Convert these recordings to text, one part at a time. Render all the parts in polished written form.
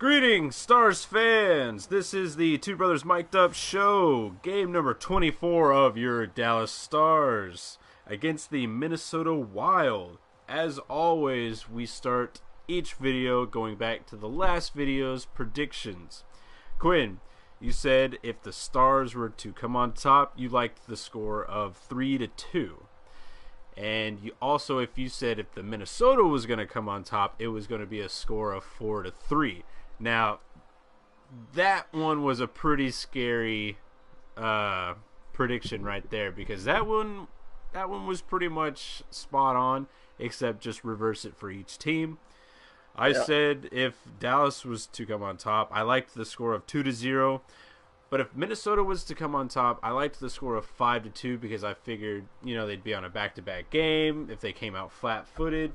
Greetings, Stars fans! This is the Two Brothers Mic'd Up Show, game number 24 of your Dallas Stars against the Minnesota Wild. As always, we start each video going back to the last video's predictions. Quinn, you said if the Stars were to come on top, you liked the score of 3-2. And you also, if you said if the Minnesota was going to come on top, it was going to be a score of 4-3. Now, that one was a pretty scary prediction right there, because that one was pretty much spot on, except just reverse it for each team. I said if Dallas was to come on top, I liked the score of 2-0. But if Minnesota was to come on top, I liked the score of 5-2 because I figured, they'd be on a back-to-back game. If they came out flat-footed,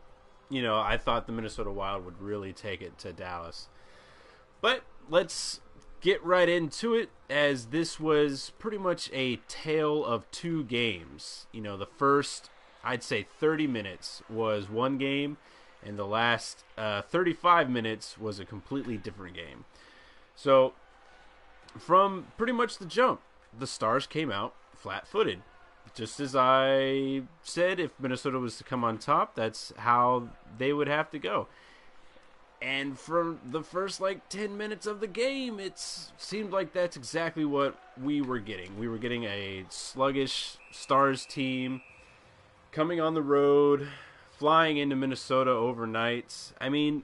I thought the Minnesota Wild would really take it to Dallas. But let's get right into it, as this was pretty much a tale of two games. The first, I'd say 30 minutes was one game, and the last 35 minutes was a completely different game. So, from pretty much the jump, the Stars came out flat-footed. Just as I said, if Minnesota was to come on top, that's how they would have to go. And from the first 10 minutes of the game, it seemed like that's exactly what we were getting. We were getting a sluggish Stars team coming on the road, flying into Minnesota overnight. I mean,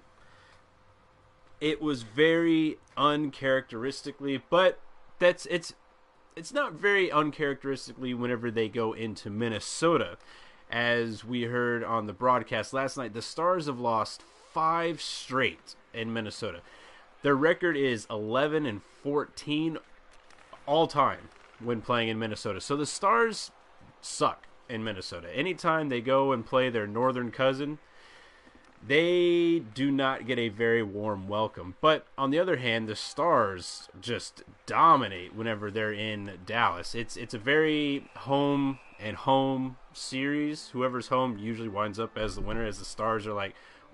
it was very uncharacteristically, but it's not very uncharacteristically whenever they go into Minnesota. As we heard on the broadcast last night, the Stars have lost 5 straight in Minnesota. Their record is 11-14 all time when playing in Minnesota. So the Stars suck in Minnesota. Anytime they go and play their northern cousin, they do not get a very warm welcome. But on the other hand, the Stars just dominate whenever they're in Dallas. It's a very home and home series. Whoever's home usually winds up as the winner, as the Stars are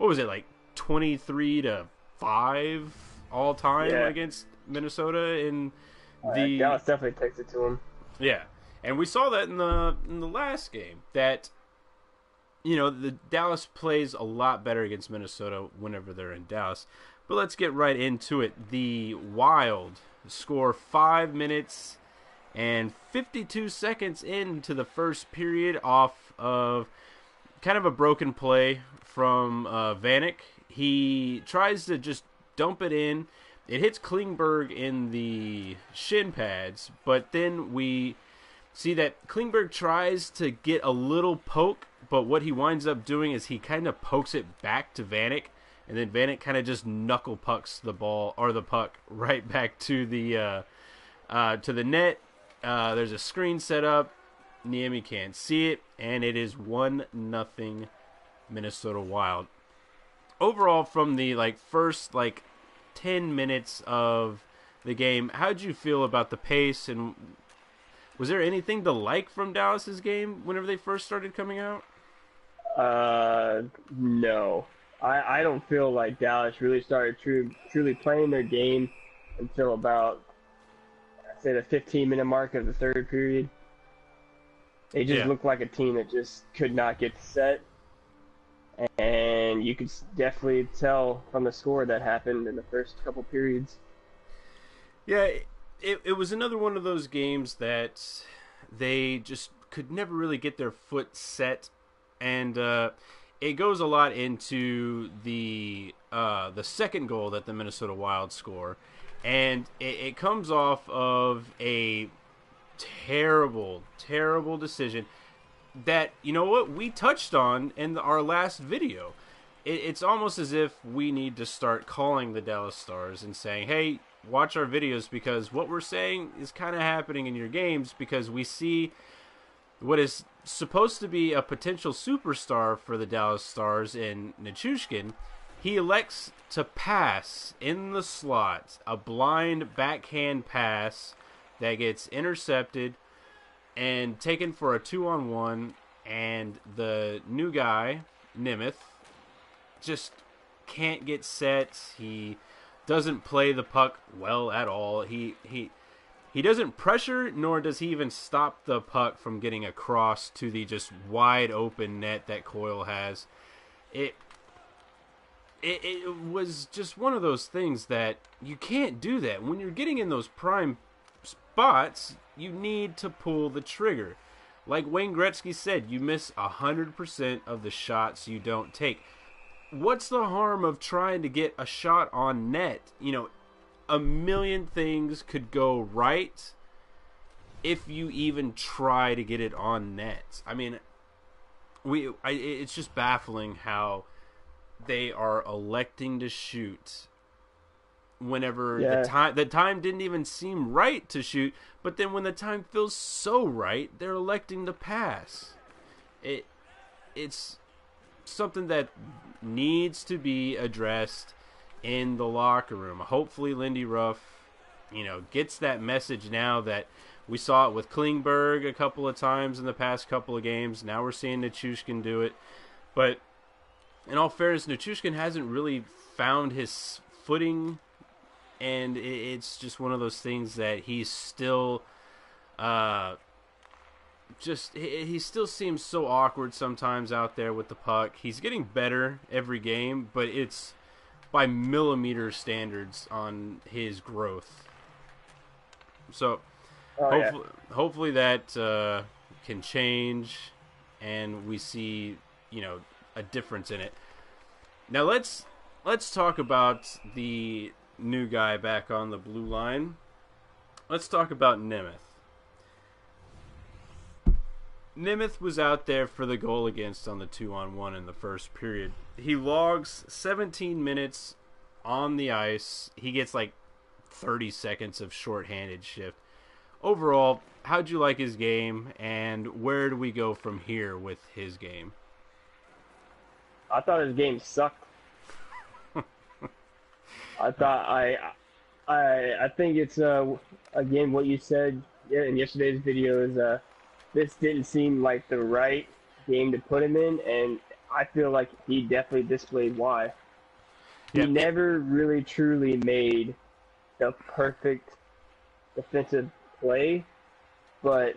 23-5 all time against Minnesota in the Dallas definitely takes it to them. Yeah. And we saw that in the last game, that the Dallas plays a lot better against Minnesota whenever they're in Dallas. But let's get right into it. The Wild score 5 minutes and 52 seconds into the first period off of kind of a broken play from Vanek. He tries to just dump it in. It hits Klingberg in the shin pads, but then we see that Klingberg tries to get a little poke, but what he winds up doing is he kind of pokes it back to Vanek, and then Vanek kind of just knuckle pucks the ball or the puck right back to the net. There's a screen set up. Niemi can't see it, and it is 1-0 Minnesota Wild. Overall, from the first 10 minutes of the game, how'd you feel about the pace, and was there anything to like from Dallas's game whenever they first started coming out? No. I don't feel like Dallas really started truly playing their game until about, I'd say, the 15-minute mark of the third period. They just looked like a team that just could not get set. And you could definitely tell from the score that happened in the first couple periods. Yeah, it was another one of those games that they just could never really get their foot set. And it goes a lot into the second goal that the Minnesota Wild score. And it comes off of a terrible, terrible decision that, we touched on in our last video. It's almost as if we need to start calling the Dallas Stars and saying, hey, watch our videos, because what we're saying is kind of happening in your games, because we see what is supposed to be a potential superstar for the Dallas Stars in Nichushkin. He elects to pass in the slot, a blind backhand pass that gets intercepted and taken for a 2-on-1, and the new guy, Nemeth, just can't get set. He doesn't play the puck well at all. He doesn't pressure, nor does he even stop the puck from getting across to the just wide open net that Coyle has. It was just one of those things that you can't do that. When you're getting in those prime spots, you need to pull the trigger. Like Wayne Gretzky said, you miss 100% of the shots you don't take. What's the harm of trying to get a shot on net? You know, a million things could go right if you even try to get it on net. I mean, it's just baffling how they are electing to shoot whenever the time didn't even seem right to shoot, but then when the time feels so right, they're electing to pass. It's something that needs to be addressed in the locker room. Hopefully Lindy Ruff, gets that message now. That we saw it with Klingberg a couple of times in the past couple of games. Now we're seeing Nichushkin do it. But in all fairness, Nichushkin hasn't really found his footing, and it's just one of those things that he's still he still seems so awkward sometimes out there with the puck. He's getting better every game, but it's by millimeter standards on his growth. So hopefully that can change, and we see a difference in it. Now let's talk about the new guy back on the blue line. Let's talk about Nemeth. Nemeth was out there for the goal against on the 2-on-1 in the first period. He logs 17 minutes on the ice. He gets like 30 seconds of shorthanded shift. Overall, how'd you like his game, and where do we go from here with his game? I thought his game sucked. I think it's again what you said in yesterday's video is this didn't seem like the right game to put him in, and I feel like he definitely displayed why. He never really truly made the perfect defensive play, but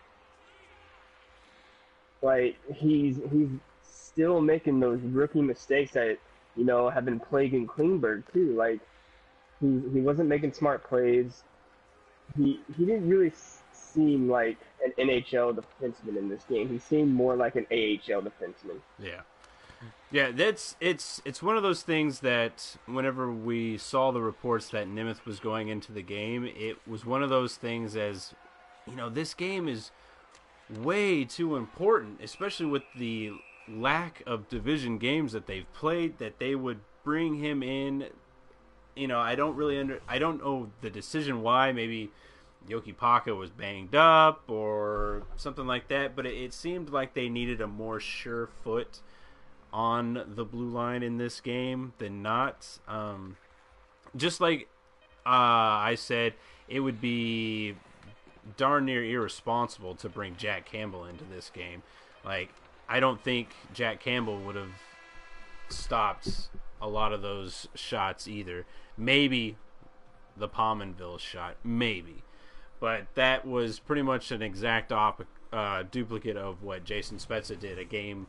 like he's still making those rookie mistakes that have been plaguing Klingberg too. Like he wasn't making smart plays. He didn't really seem like an NHL defenseman in this game. He seemed more like an AHL defenseman. Yeah, it's one of those things that whenever we saw the reports that Nemeth was going into the game, it was one of those things as, this game is way too important, especially with the lack of division games that they've played, that they would bring him in. I don't know the decision why. Maybe Yoki Paka was banged up or something like that, but it seemed like they needed a more sure foot on the blue line in this game than not. Just like I said, it would be darn near irresponsible to bring Jack Campbell into this game. Like, I don't think Jack Campbell would have stopped a lot of those shots either. Maybe the Pominville shot, maybe. But that was pretty much an exact duplicate of what Jason Spezza did a game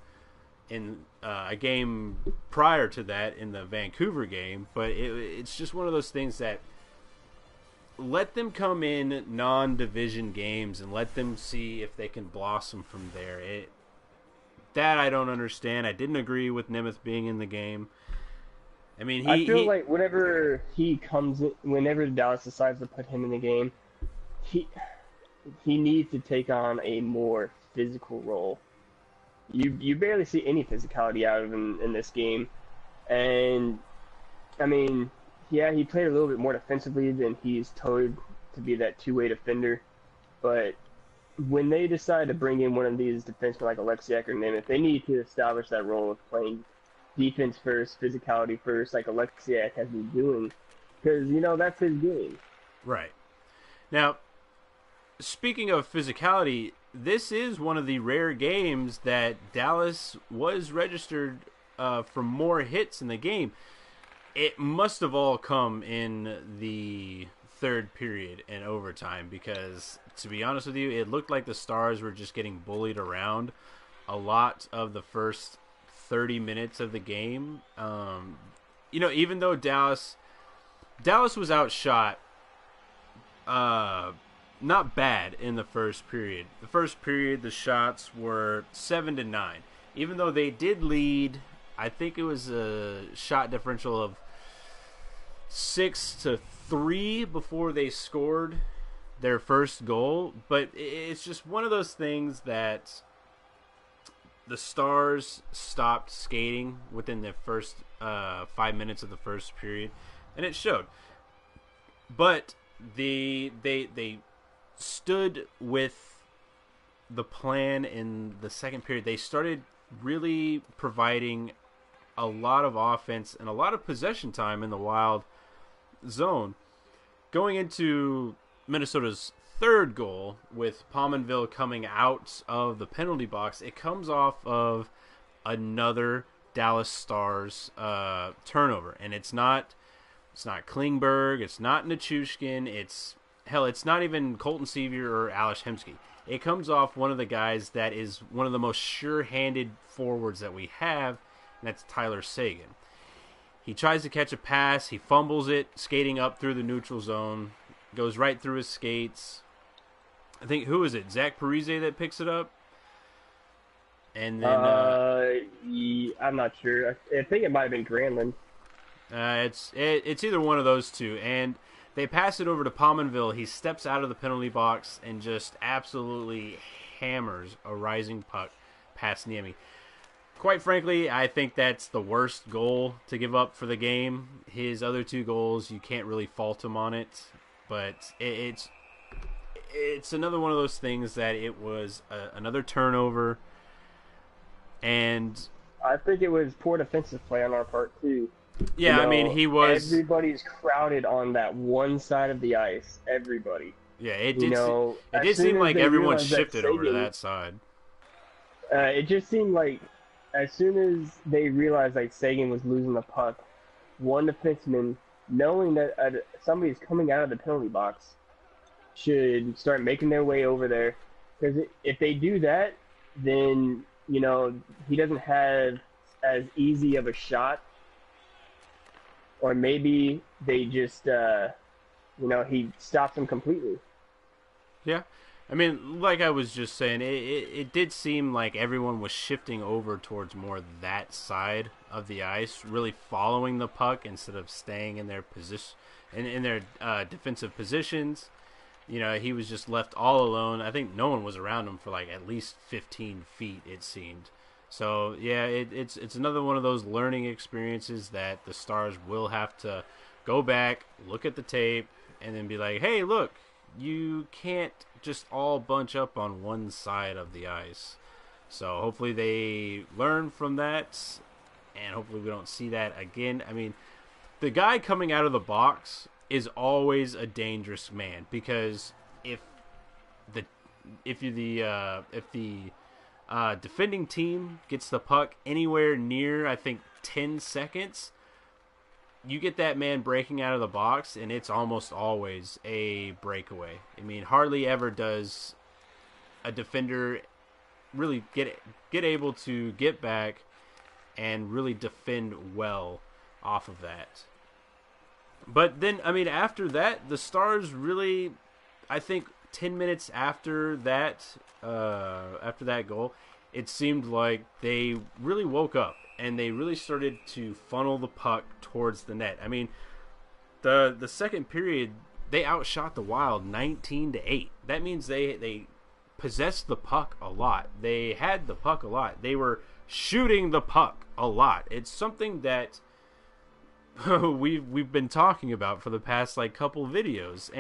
prior to that in the Vancouver game. But it's just one of those things that let them come in non-division games and let them see if they can blossom from there. That I don't understand. I didn't agree with Nemeth being in the game. I mean, I feel like whenever Dallas decides to put him in the game, he needs to take on a more physical role. You barely see any physicality out of him in this game, and I mean, he played a little bit more defensively than he's told to be that two-way defender. But when they decide to bring in one of these defensemen like Alexiak or Nemeth, they need to establish that role of playing defense first, physicality first, like Alexiak has been doing, because that's his game. Right. Now, speaking of physicality, this is one of the rare games that Dallas was registered for more hits in the game. it must have all come in the third period and overtime because, to be honest with you, it looked like the Stars were just getting bullied around a lot of the first 30 minutes of the game. Even though Dallas was outshot, not bad in the first period. The first period, the shots were 7-9. Even though they did lead, I think it was a shot differential of 6-3 before they scored their first goal. But it's just one of those things that the Stars stopped skating within the first 5 minutes of the first period, and it showed. But they stood with the plan in the second period. They started really providing a lot of offense and a lot of possession time in the Wild zone. Going into Minnesota's third goal with Pominville coming out of the penalty box, it comes off of another Dallas Stars turnover, and it's not Klingberg, it's not Nichushkin, it's not even Colton Sevier or Ales Hemsky. It comes off one of the guys that is one of the most sure-handed forwards that we have, and that's Tyler Seguin. He tries to catch a pass, he fumbles it, skating up through the neutral zone, goes right through his skates. I think, who is it? Zach Parise that picks it up? And then I'm not sure. I think it might have been Granlund. It's either one of those two, and they pass it over to Pominville. He steps out of the penalty box and just absolutely hammers a rising puck past Niemi. Quite frankly, I think that's the worst goal to give up for the game. His other two goals, you can't really fault him on it, but it's another one of those things that it was another turnover, and I think it was poor defensive play on our part too. Yeah, I mean, he was. Everybody's crowded on that one side of the ice. Everybody. Yeah, it did seem like everyone shifted over to that side. It just seemed like as soon as they realized like Seguin was losing the puck, one defenseman, knowing that somebody's coming out of the penalty box, should start making their way over there. Because if they do that, then he doesn't have as easy of a shot. Or maybe they just, he stops them completely. Yeah. I mean, like I was just saying, it did seem like everyone was shifting over towards more that side of the ice, really following the puck instead of staying in their position, in their defensive positions. He was just left all alone. I think no one was around him for like at least 15 feet, it seemed. So, yeah, it's another one of those learning experiences that the Stars will have to go back, look at the tape, and then be like, hey, look, you can't just all bunch up on one side of the ice. So hopefully they learn from that, and hopefully we don't see that again. I mean, the guy coming out of the box is always a dangerous man, because if the defending team gets the puck anywhere near, I think, 10 seconds, you get that man breaking out of the box, and it's almost always a breakaway. I mean, hardly ever does a defender really get able to get back and really defend well off of that. But then, I mean, after that, the Stars really, I think, 10 minutes after that goal, it seemed like they really woke up and they really started to funnel the puck towards the net. I mean, the second period, they outshot the Wild 19-8. That means they possessed the puck a lot. They had the puck a lot. They were shooting the puck a lot. It's something that we've been talking about for the past couple videos,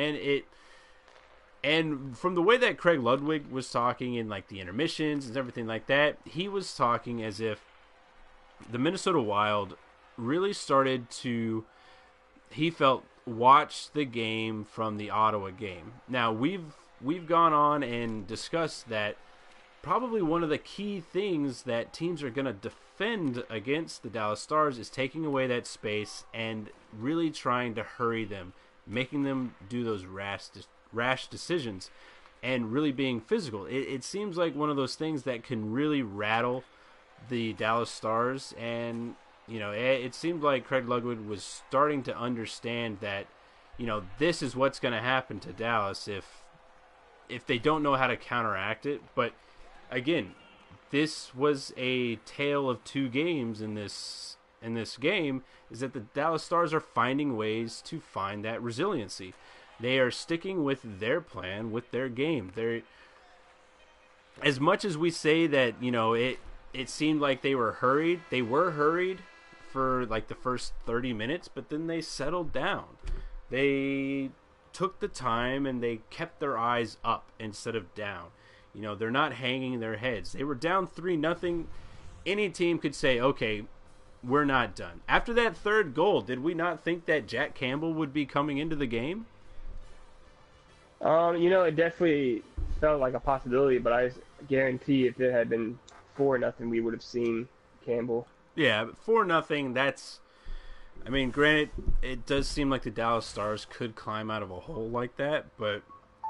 and from the way that Craig Ludwig was talking in the intermissions and everything like that, he was talking as if the Minnesota Wild really started to, he felt, watch the game from the Ottawa game. Now, we've gone on and discussed that probably one of the key things that teams are going to defend against the Dallas Stars is taking away that space and really trying to hurry them, making them do those rash decisions, and really being physical. It seems like one of those things that can really rattle the Dallas Stars, and it seemed like Craig Ludwig was starting to understand that this is what's going to happen to Dallas if they don't know how to counteract it. But again, this was a tale of two games in this game, is that the Dallas Stars are finding ways to find that resiliency. They are sticking with their plan, with their game. They're, as much as we say that, it seemed like they were hurried for like the first 30 minutes, but then they settled down. They took the time and they kept their eyes up instead of down. They're not hanging their heads. They were down 3-0. Any team could say, okay, we're not done. After that third goal, did we not think that Jack Campbell would be coming into the game? It definitely felt like a possibility, but I guarantee if it had been 4-0, we would have seen Campbell. Yeah, 4-0, that's... I mean, granted, it does seem like the Dallas Stars could climb out of a hole like that, but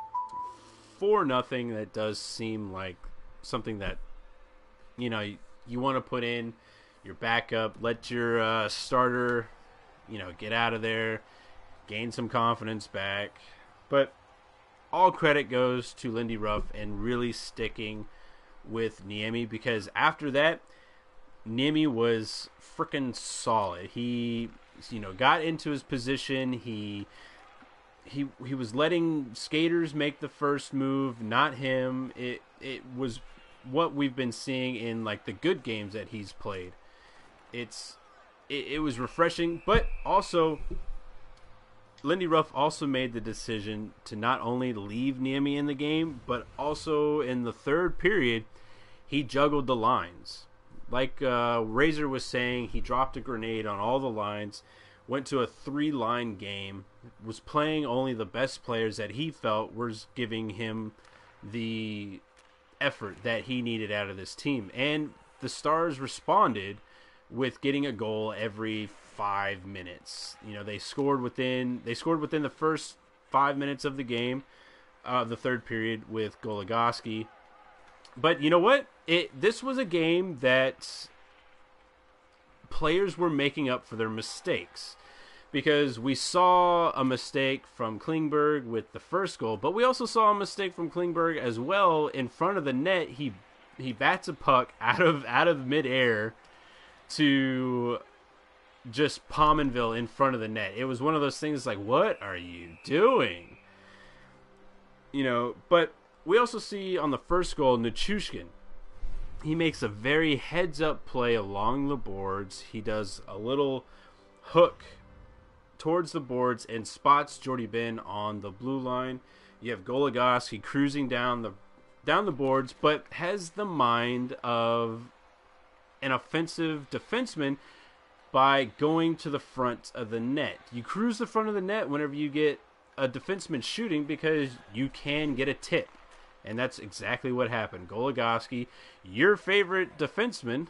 4-0, that does seem like something that, you want to put in your backup, let your starter, get out of there, gain some confidence back. But all credit goes to Lindy Ruff and really sticking with Niemi, because after that, Niemi was freaking solid. He, got into his position. He was letting skaters make the first move, not him. It was what we've been seeing in like the good games that he's played. It was refreshing, but also Lindy Ruff also made the decision to not only leave Niemi in the game, but also in the third period, he juggled the lines. Like Razor was saying, he dropped a grenade on all the lines, went to a 3-line game, was playing only the best players that he felt was giving him the effort that he needed out of this team. And the Stars responded with getting a goal every 5 minutes. They scored within the first 5 minutes of the game, the third period, with Goligoski. But you know what? This was a game that players were making up for their mistakes, because we saw a mistake from Klingberg with the first goal, but we also saw a mistake from Klingberg as well in front of the net. He bats a puck out of midair to just Pominville in front of the net. It was one of those things like, what are you doing? But we also see on the first goal, Nichushkin. He makes a very heads-up play along the boards. He does a little hook towards the boards and spots Jordy Ben on the blue line. You have Goligoski cruising down the boards, but has the mind of an offensive defenseman by going to the front of the net. You cruise the front of the net whenever you get a defenseman shooting, because you can get a tip. And that's exactly what happened. Goligoski, your favorite defenseman,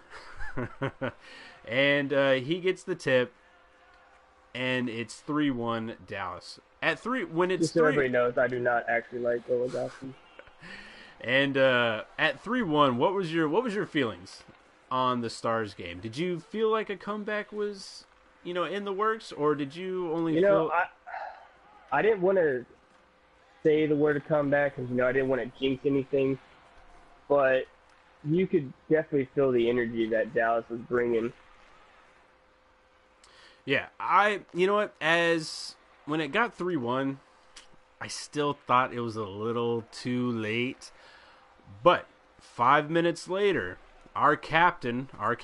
and he gets the tip, and it's 3-1 Dallas. Just so everybody knows, I do not actually like Goligoski. And at 3-1, what was your feelings on the Stars game? Did you feel like a comeback was, in the works, or did you only feel... I didn't want to say the word comeback because, I didn't want to jinx anything, but you could definitely feel the energy that Dallas was bringing. Yeah, when it got 3-1, I still thought it was a little too late, but 5 minutes later, our captain,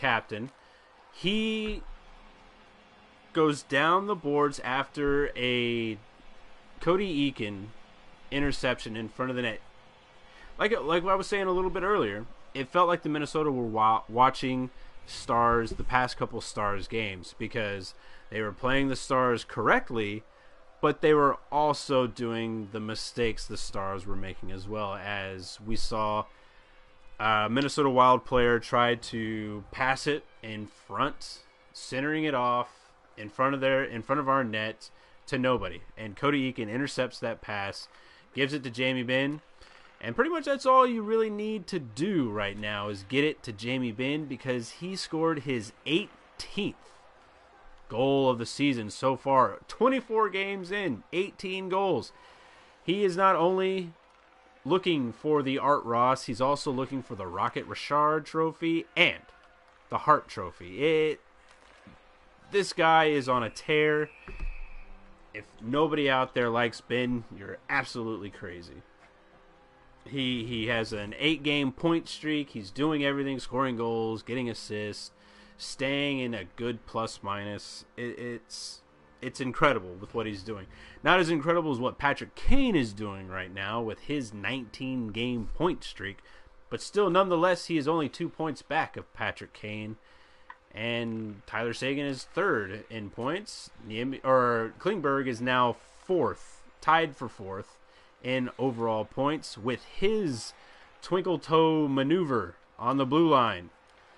he goes down the boards after a Cody Eakin interception in front of the net. Like what I was saying a little bit earlier, it felt like the Minnesota were watching Stars, the past couple Stars games, because they were playing the Stars correctly, but they were also doing the mistakes the Stars were making as well. As we saw Minnesota Wild player tried to pass it in front, centering it off in front of our net to nobody. And Cody Eakin intercepts that pass, gives it to Jamie Benn, and pretty much that's all you really need to do right now is get it to Jamie Benn because he scored his 18th goal of the season so far. 24 games in, 18 goals. He is not only looking for the Art Ross, he's also looking for the Rocket Richard Trophy and the Hart Trophy. This guy is on a tear. If nobody out there likes Ben, you're absolutely crazy. He has an 8-game point streak. He's doing everything, scoring goals, getting assists, staying in a good plus-minus. It's incredible with what he's doing. Not as incredible as what Patrick Kane is doing right now with his 19-game point streak, but still, nonetheless, he is only 2 points back of Patrick Kane. And Tyler Seguin is third in points. Klingberg is now fourth, tied for fourth in overall points with his twinkle toe maneuver on the blue line.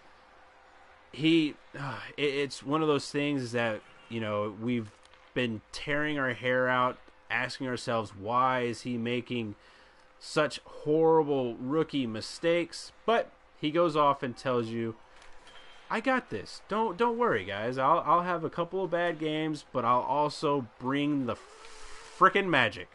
It's one of those things that, we've been tearing our hair out, asking ourselves, why is he making such horrible rookie mistakes? But he goes off and tells you, I got this. Don't worry, guys. I'll have a couple of bad games, but I'll also bring the frickin' magic.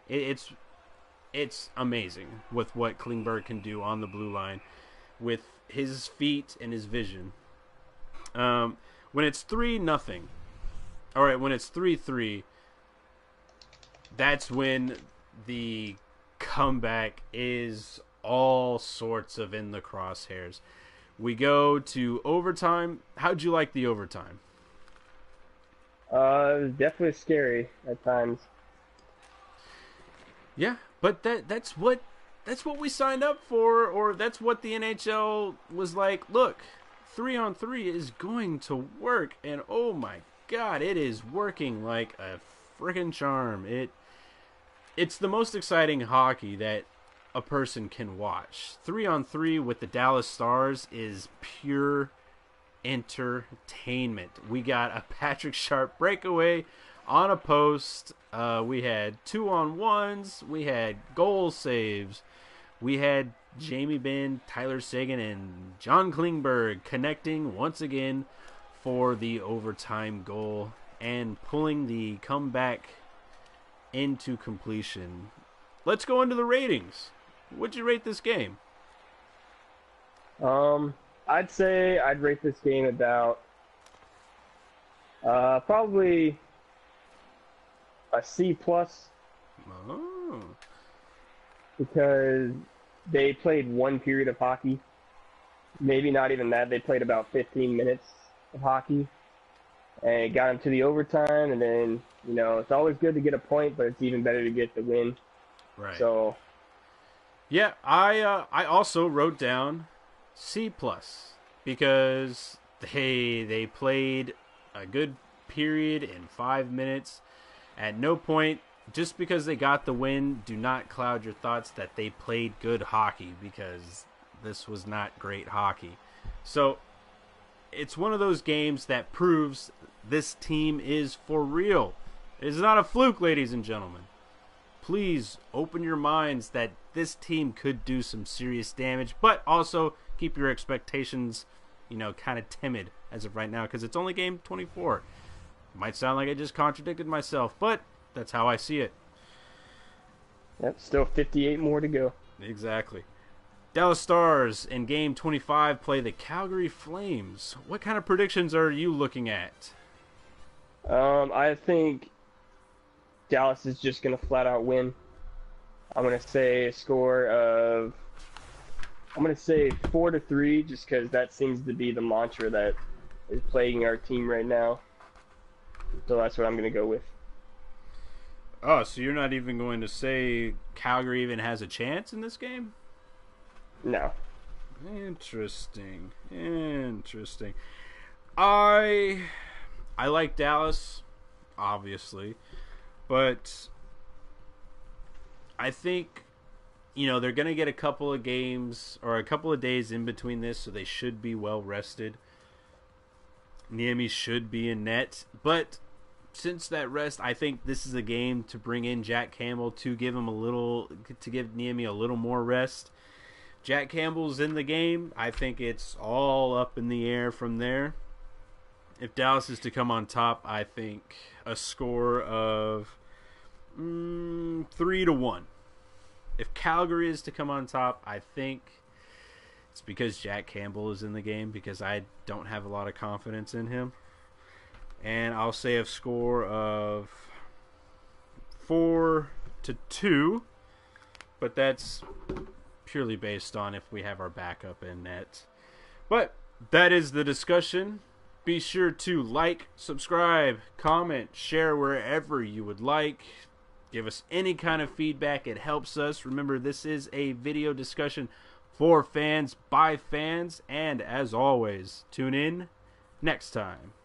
It's amazing with what Klingberg can do on the blue line with his feet and his vision. When it's 3-0, all right, when it's 3-3, that's when the comeback is all sorts of in the crosshairs. We go to overtime. How'd you like the overtime? It was definitely scary at times. Yeah, but that's what we signed up for, or that's what the NHL was like. Look, 3-on-3 is going to work, and oh my God, it is working like a freaking charm. It's the most exciting hockey that a person can watch. 3-on-3 with the Dallas Stars is pure entertainment. We got a Patrick Sharp breakaway on a post. We had 2-on-1s. We had goal saves. We had Jamie Benn, Tyler Seguin, and John Klingberg connecting once again for the overtime goal and pulling the comeback into completion. Let's go into the ratings. What'd you rate this game? I'd say I'd rate this game about probably a C+. Oh. Because they played one period of hockey. Maybe not even that. They played about 15 minutes of hockey. And it got them to the overtime. And then, it's always good to get a point, but it's even better to get the win. Right. So, yeah, I also wrote down C+ because they played a good period in 5 minutes. At no point, just because they got the win, do not cloud your thoughts that they played good hockey, because this was not great hockey. So it's one of those games that proves this team is for real. It is not a fluke, ladies and gentlemen. Please open your minds that this team could do some serious damage, but also keep your expectations, kind of timid as of right now, because it's only game 24. Might sound like I just contradicted myself, but that's how I see it. Yep, still 58 more to go. Exactly. Dallas Stars in game 25 play the Calgary Flames. What kind of predictions are you looking at? I think Dallas is just going to flat out win. I'm going to say a score of 4-3, just because that seems to be the mantra that is plaguing our team right now. So that's what I'm going to go with. Oh, so you're not even going to say Calgary even has a chance in this game? No. Interesting. I like Dallas, obviously, but I think they're going to get a couple of games or a couple of days in between this, so they should be well rested. Niemi should be in net, but since that rest, I think this is a game to bring in Jack Campbell to give Niemi a little more rest. Jack Campbell's in the game. I think it's all up in the air from there. If Dallas is to come on top, I think a score of 3-1. If Calgary is to come on top, I think it's because Jack Campbell is in the game, because I don't have a lot of confidence in him. And I'll say a score of 4-2, but that's purely based on if we have our backup in net. But that is the discussion. Be sure to like, subscribe, comment, share wherever you would like. Give us any kind of feedback. It helps us. Remember, this is a video discussion for fans, by fans, and as always, tune in next time.